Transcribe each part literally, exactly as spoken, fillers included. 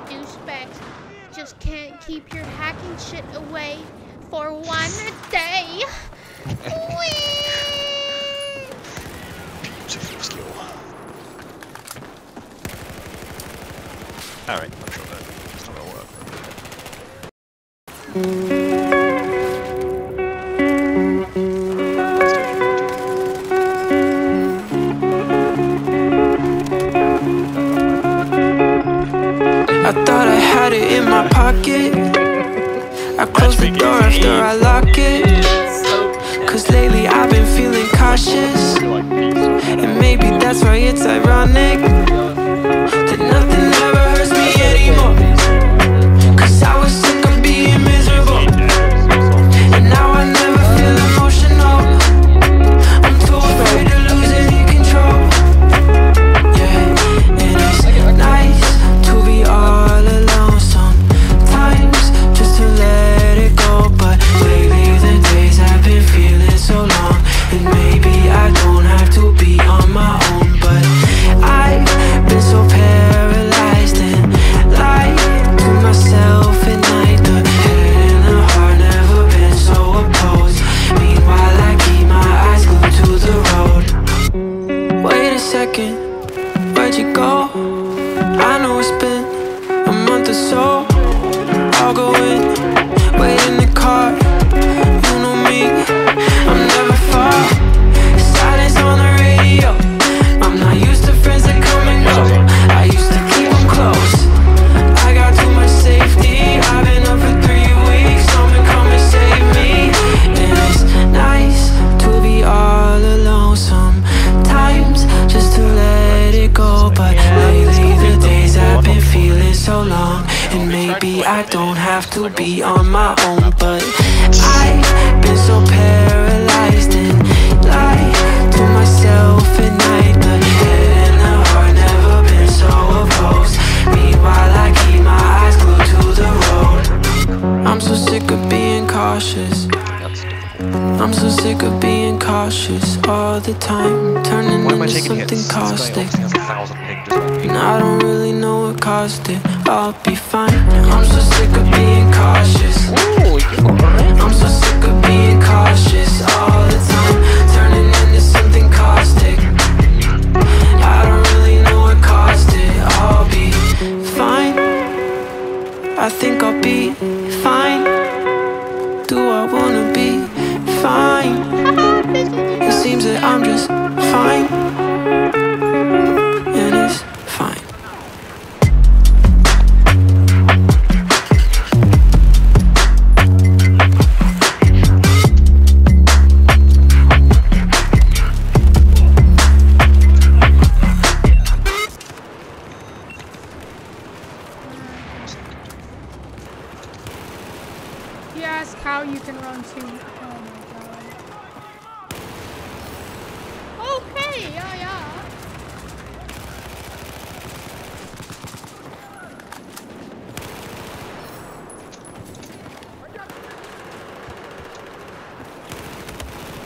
douchebags just can't keep your hacking shit away for one day. Beautiful skill. Alright, I'm sure that it's not gonna work. I thought I had it in my pocket. I close the door after I lock it. Cause lately I've been feeling cautious. And maybe that's why it's ironic that nothing ever hurts me anymore. Cause I was sick of being miserable, and now I never feel emotional. I'm too afraid to lose any control. Yeah, and it's nice to be all alone sometimes, just to let it go. But lately the days have been feeling so long, and maybe I don't have to be on my own. But I've been so paralyzed and lied to myself at night. The head and the heart never been so opposed. Meanwhile I keep my eyes glued to the road. Wait a second, where'd you go? I know it's been a month or so. I'll go in, wait in the car. You know me, I'm never far. Silence on the radio. I'm not used to friends that come and go. I used to keep them close. I got too much safety. I've been up for three weeks. Someone come and save me. And it's nice to be all alone sometimes, just to let it go. But lately the days have been feeling so long, and maybe I don't have to be on my own. But I've been so paralyzed and lie to myself at night. The head and the heart never been so opposed. Meanwhile I keep my eyes glued to the road. I'm so sick of being cautious. I'm so sick of being cautious all the time, turning Why am I into taking something hits? caustic. This guy has a thousand ping just like me. And I don't really know what caused it. I'll be fine. I'm so sick of being cautious. I'm so sick of being cautious all the time, turning into something caustic. I don't really know what caused it. I'll be fine. I think I'll be fine. Do I wanna be fine? It seems that I'm just fine, and it's fine. You ask how you can run two. Oh my god. Okay, yeah, yeah.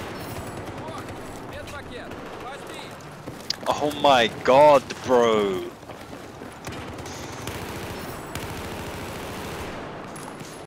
Oh my god, bro.